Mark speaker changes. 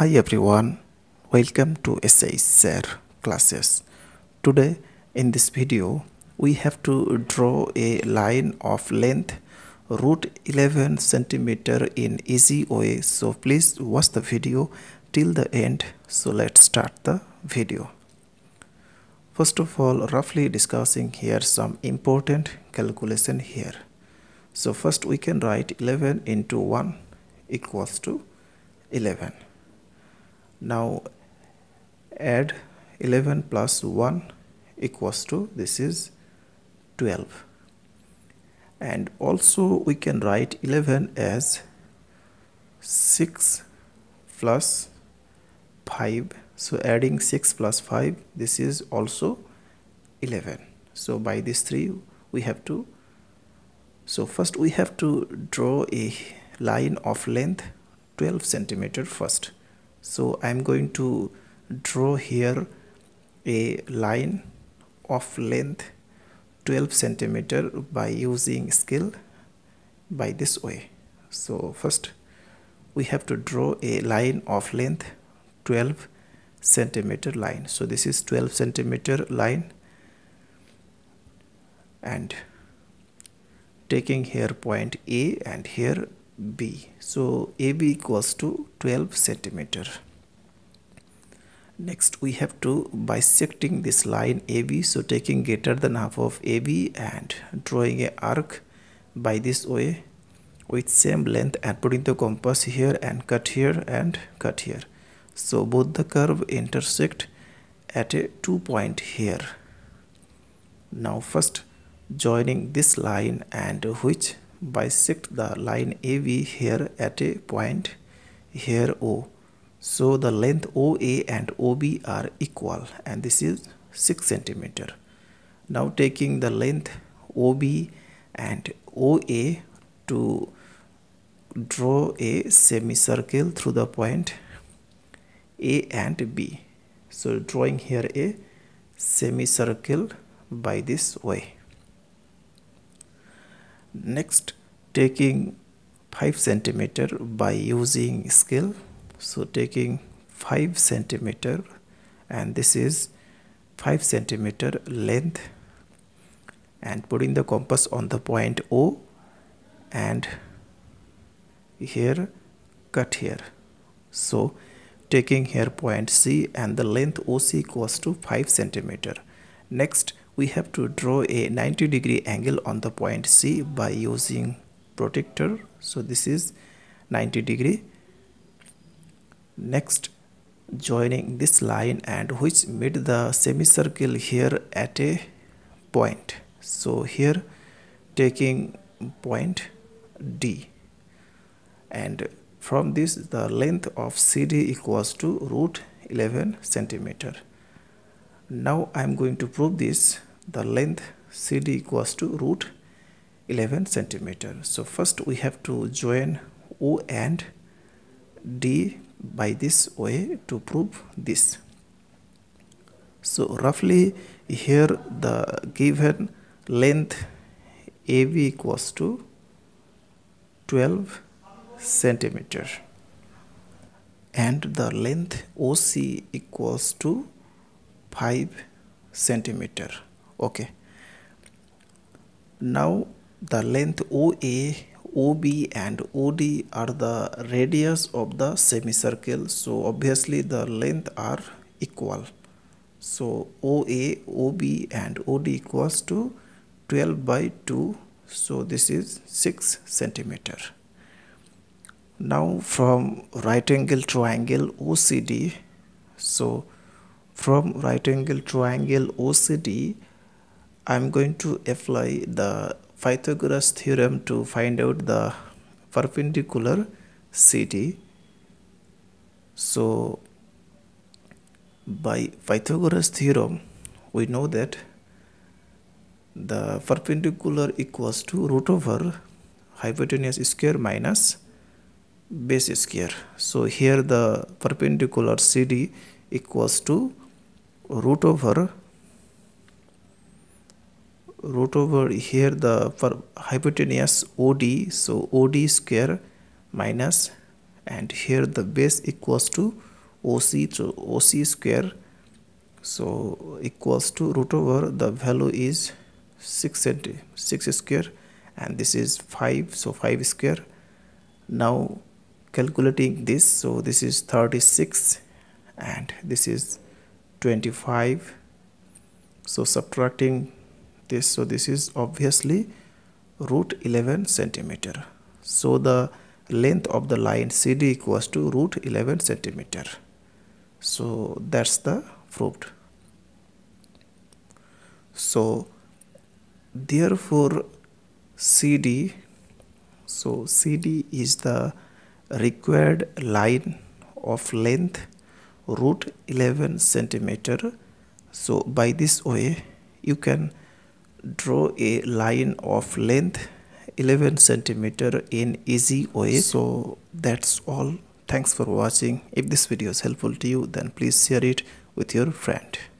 Speaker 1: Hi everyone, welcome to Share classes. Today in this video we have to draw a line of length root 11 centimeter in easy way. So please watch the video till the end. So let's start the video. First of all, roughly discussing here some important calculation here. So first we can write 11 into 1 equals to 11. Now add 11 plus 1 equals to, this is 12. And also we can write 11 as 6 plus 5. So adding 6 plus 5, this is also 11. So by these three we have to, so first we have to draw a line of length 12 centimeter first. So I'm going to draw here a line of length 12 centimeter by using scale by this way. So first we have to draw a line of length 12 centimeter line. So this is 12 centimeter line, and taking here point A and here B. So AB equals to 12 centimeter. Next we have to bisecting this line AB. So taking greater than half of AB and drawing a arc by this way with same length and putting the compass here and cut here and cut here. So both the curve intersect at a 2 point here. Now first joining this line and which bisect the line AB here at a point here O. So the length OA and OB are equal, and this is 6 centimeter. Now taking the length OB and OA to draw a semicircle through the point A and B. So drawing here a semicircle by this way. Next taking 5 centimeter by using scale. So taking 5 centimeter, and this is 5 centimeter length, and putting the compass on the point O and here cut here. So taking here point C and the length OC equals to 5 centimeter. Next we have to draw a 90-degree angle on the point C by using protractor. So this is 90-degree. Next joining this line and which made the semicircle here at a point. So here taking point D, and from this the length of CD equals to root 11 centimeter. Now I am going to prove this. The length CD equals to root 11 centimeter. So first we have to join O and D by this way to prove this. So roughly here the given length AB equals to 12 centimeter and the length OC equals to 5 centimeter. Okay, now the length OA, OB and OD are the radius of the semicircle. So obviously the length are equal. So OA, OB and OD equals to 12 by 2. So this is 6 centimeter. Now from right angle triangle OCD, so from right angle triangle OCD I am going to apply the Pythagoras theorem to find out the perpendicular CD. So by Pythagoras theorem we know that the perpendicular equals to root over hypotenuse square minus base square. So here the perpendicular CD equals to root over here the hypotenuse OD, so OD square minus, and here the base equals to OC to OC square, so equals to root over the value is 6 square, and this is 5, so 5 square. Now calculating this, so this is 36 and this is 25, so subtracting this, so this is obviously root 11 centimeter. So the length of the line CD equals to root 11 centimeter. So that's the proved. So therefore CD, so CD is the required line of length root 11 centimeter. So by this way you can draw a line of length 11 centimeter in easy way. So that's all. Thanks for watching. If this video is helpful to you, then please share it with your friend.